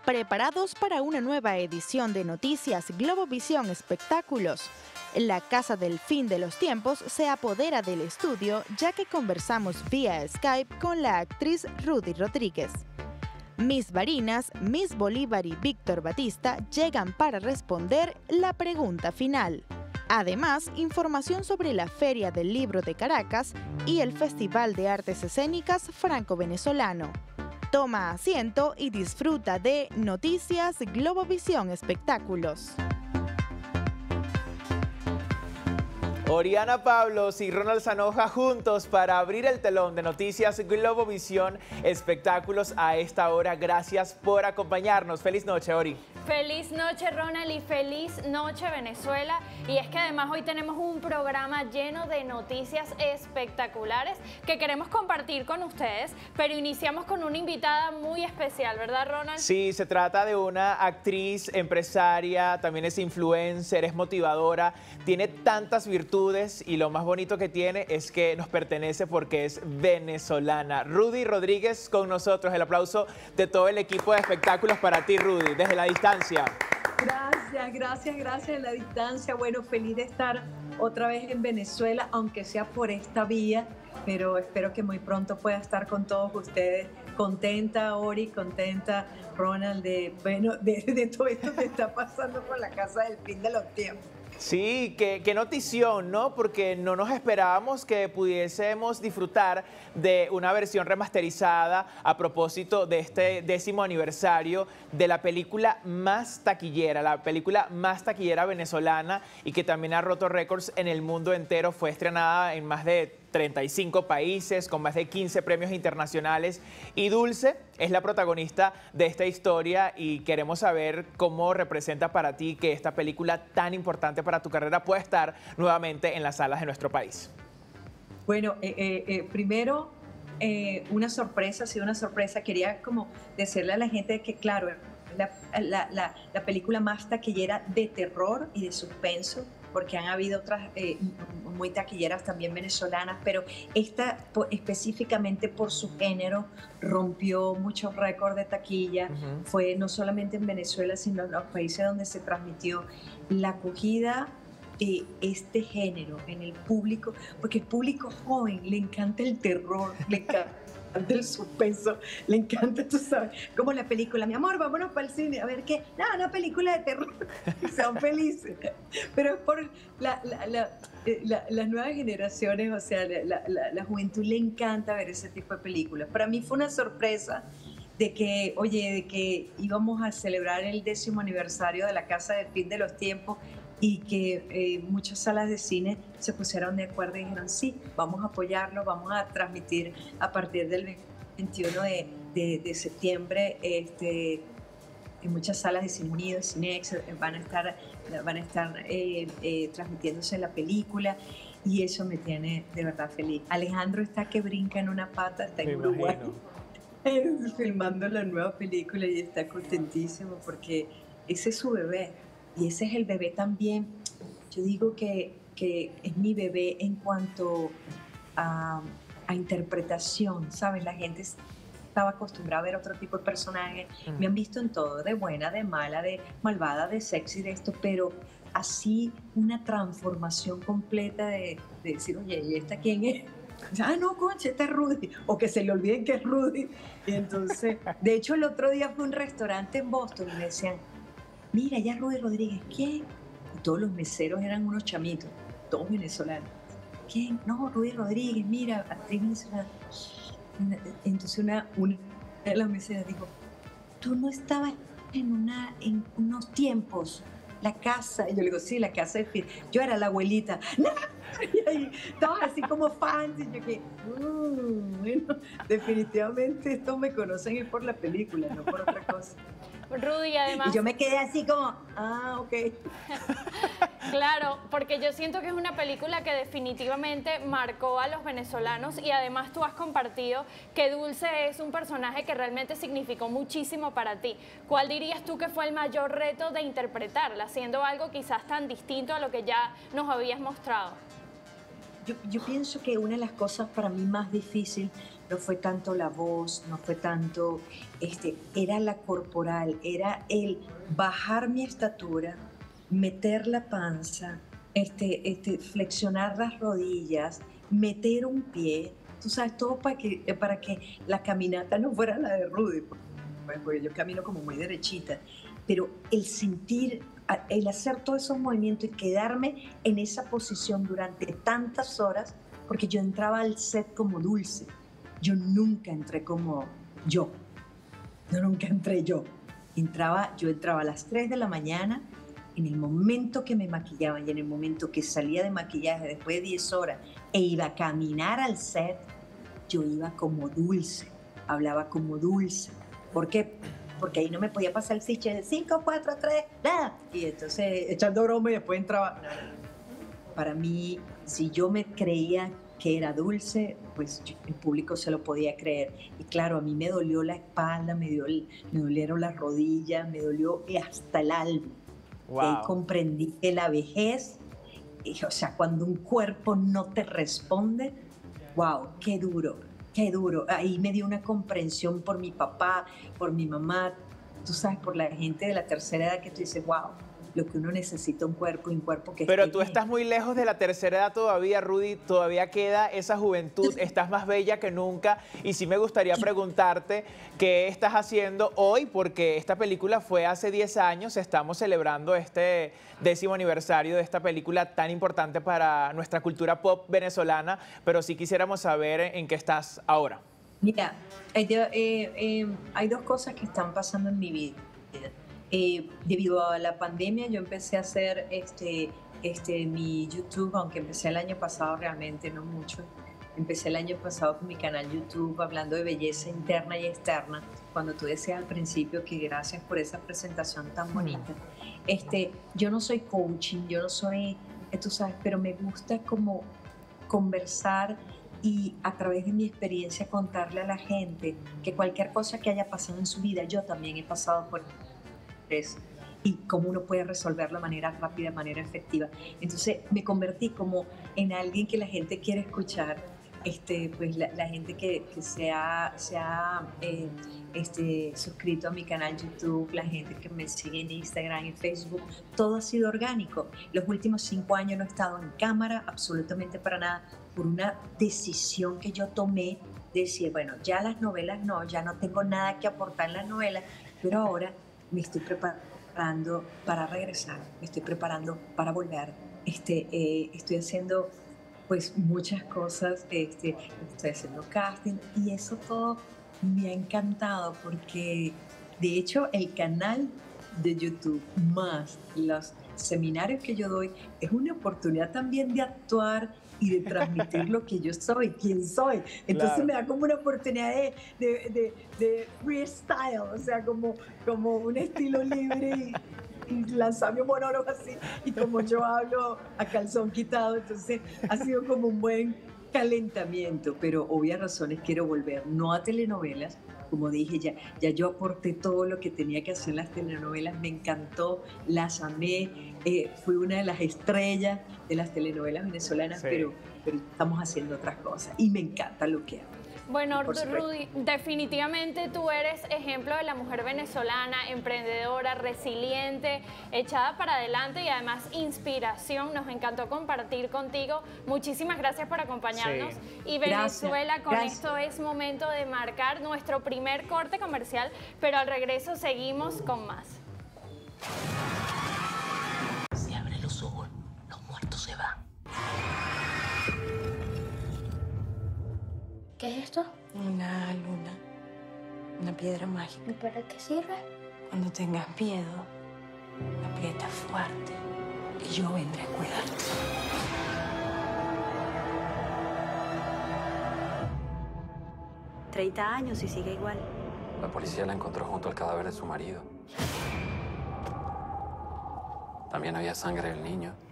¿Preparados para una nueva edición de Noticias Globovisión Espectáculos? La Casa del Fin de los Tiempos se apodera del estudio ya que conversamos vía Skype con la actriz Rudy Rodríguez. Miss Barinas, Miss Bolívar y Víctor Batista llegan para responder la pregunta final. Además, información sobre la Feria del Libro de Caracas y el Festival de Artes Escénicas Franco-Venezolano. Toma asiento y disfruta de Noticias Globovisión Espectáculos. Oriana Pablos y Ronald Zanoja juntos para abrir el telón de Noticias Globovisión Espectáculos a esta hora. Gracias por acompañarnos. Feliz noche, Ori. Feliz noche, Ronald, y feliz noche, Venezuela. Y es que además hoy tenemos un programa lleno de noticias espectaculares que queremos compartir con ustedes, pero iniciamos con una invitada muy especial, ¿verdad, Ronald? Sí, se trata de una actriz, empresaria, también es influencer, es motivadora, tiene tantas virtudes y lo más bonito que tiene es que nos pertenece porque es venezolana. Rudy Rodríguez con nosotros. El aplauso de todo el equipo de espectáculos para ti, Rudy, desde la distancia. Gracias en la distancia. Bueno, feliz de estar otra vez en Venezuela, aunque sea por esta vía, pero espero que muy pronto pueda estar con todos ustedes. Contenta, Ori, contenta, Ronald, de todo esto que está pasando con la Casa del Fin de los Tiempos. Sí, qué notición, ¿no? Porque no nos esperábamos que pudiésemos disfrutar de una versión remasterizada a propósito de este 10º aniversario de la película más taquillera, venezolana y que también ha roto récords en el mundo entero. Fue estrenada en más de 35 países, con más de 15 premios internacionales. Y Dulce es la protagonista de esta historia y queremos saber cómo representa para ti que esta película tan importante para tu carrera pueda estar nuevamente en las salas de nuestro país. Bueno, primero, una sorpresa, ha sido una sorpresa. Quería como decirle a la gente que, claro, la película más taquillera de terror y de suspenso, porque han habido otras muy taquilleras también venezolanas, pero esta específicamente por su género rompió muchos récords de taquilla. Fue no solamente en Venezuela, sino en los países donde se transmitió. La acogida de este género en el público, porque el público joven le encanta el terror, le encanta el suspenso, le encanta, tú sabes, como la película, mi amor, vámonos para el cine, a ver qué, no, una película de terror, y sean felices, pero es por las nuevas generaciones, o sea, la juventud le encanta ver ese tipo de películas. Para mí fue una sorpresa de que íbamos a celebrar el 10º aniversario de la Casa del Fin de los Tiempos y que muchas salas de cine se pusieron de acuerdo y dijeron, sí, vamos a apoyarlo, vamos a transmitir a partir del 21 de septiembre en muchas salas de Cine Unido, Cinex, van a estar transmitiéndose la película y eso me tiene de verdad feliz. Alejandro está que brinca en una pata, está en Uruguay filmando la nueva película y está contentísimo porque ese es su bebé. Y ese es el bebé también. Yo digo que es mi bebé en cuanto a interpretación, ¿sabes? La gente estaba acostumbrada a ver otro tipo de personajes. Me han visto en todo, de buena, de mala, de malvada, de sexy, de esto, pero así una transformación completa de decir, oye, ¿y esta quién es? Ah, no, concha, esta es Rudy. O que se le olviden que es Rudy. Y entonces, de hecho, el otro día fue a un restaurante en Boston y me decían, mira, ya Rudy Rodríguez, ¿quién? Y todos los meseros eran unos chamitos, todos venezolanos. ¿Quién? No, Rudy Rodríguez, mira, actriz venezolana. Entonces una de las meseras dijo, tú no estabas en unos tiempos, la casa. Y yo le digo, sí, la casa de Phil. Yo era la abuelita. ¡No! Y ahí, todos así como fans. Y yo que, bueno, definitivamente estos me conocen es por la película, no por otra cosa. Rudy, además... Y yo me quedé así como, ok. Claro, porque yo siento que es una película que definitivamente marcó a los venezolanos y además tú has compartido que Dulce es un personaje que realmente significó muchísimo para ti. ¿Cuál dirías tú que fue el mayor reto de interpretarla, haciendo algo quizás tan distinto a lo que ya nos habías mostrado? Yo pienso que una de las cosas para mí más difícil no fue tanto la voz, no fue tanto, era la corporal, era el bajar mi estatura, meter la panza, flexionar las rodillas, meter un pie, tú sabes, todo para que la caminata no fuera la de Rudy, porque yo camino como muy derechita, pero el sentir, el hacer todos esos movimientos y quedarme en esa posición durante tantas horas, porque yo entraba al set como Dulce, yo nunca entré como yo, nunca entré yo, yo entraba a las 3 de la mañana, en el momento que me maquillaban y en el momento que salía de maquillaje después de 10 horas e iba a caminar al set, yo iba como Dulce, hablaba como Dulce. ¿Por qué? Porque ahí no me podía pasar el switch de 5, 4, 3, nada. Y entonces echando broma y después entraba. Para mí, si yo me creía que era Dulce, pues el público se lo podía creer. Y claro, a mí me dolió la espalda, me dolieron las rodillas, me dolió hasta el alma. Wow. Y ahí comprendí que la vejez, o sea, cuando un cuerpo no te responde, wow, qué duro, qué duro. Ahí me dio una comprensión por mi papá, por mi mamá, tú sabes, por la gente de la tercera edad que tú dices, wow, lo que uno necesita un cuerpo que Pero esté tú bien. estás muy lejos de la tercera edad todavía, Rudy, todavía queda esa juventud, estás más bella que nunca y sí me gustaría preguntarte qué estás haciendo hoy, porque esta película fue hace 10 años, estamos celebrando este 10º aniversario de esta película tan importante para nuestra cultura pop venezolana, pero sí quisiéramos saber en qué estás ahora. Mira, hay dos cosas que están pasando en mi vida. Debido a la pandemia yo empecé a hacer mi YouTube, aunque empecé el año pasado, realmente no mucho. Empecé el año pasado con mi canal YouTube hablando de belleza interna y externa, cuando tú decías al principio que gracias por esa presentación tan bonita. Yo no soy coaching, yo no soy, tú sabes, pero me gusta como conversar y a través de mi experiencia contarle a la gente que cualquier cosa que haya pasado en su vida, yo también he pasado por eso, y cómo uno puede resolverlo de manera rápida, de manera efectiva. Entonces me convertí como en alguien que la gente quiere escuchar, pues la gente que se ha suscrito a mi canal YouTube, la gente que me sigue en Instagram y Facebook, todo ha sido orgánico. Los últimos 5 años no he estado en cámara absolutamente para nada, por una decisión que yo tomé de decir, bueno, ya las novelas no, ya no tengo nada que aportar en las novelas, pero ahora me estoy preparando para regresar, me estoy preparando para volver, estoy haciendo pues muchas cosas, estoy haciendo casting y eso todo me ha encantado porque de hecho el canal de YouTube más los seminarios que yo doy es una oportunidad también de actuar y de transmitir lo que yo soy, quién soy. Entonces me da como una oportunidad de freestyle, o sea, como un estilo libre y lanzar mi monólogo así, y como yo hablo a calzón quitado, entonces ha sido como un buen calentamiento, pero obvias razones quiero volver, no a telenovelas, como dije, ya yo aporté todo lo que tenía que hacer en las telenovelas, me encantó, las amé, fui una de las estrellas de las telenovelas venezolanas, sí. pero estamos haciendo otras cosas y me encanta lo que hago. Bueno, Rudy, definitivamente tú eres ejemplo de la mujer venezolana, emprendedora, resiliente, echada para adelante y además inspiración. Nos encantó compartir contigo. Muchísimas gracias por acompañarnos. Sí. Y Venezuela, con esto es momento de marcar nuestro primer corte comercial, pero al regreso seguimos con más. Si abre los ojos, los muertos se van. ¿Qué es esto? Una luna. Una piedra mágica. ¿Y para qué sirve? Cuando tengas miedo, aprieta fuerte y yo vendré a cuidarte. $30 años y sigue igual. La policía la encontró junto al cadáver de su marido. También había sangre del niño.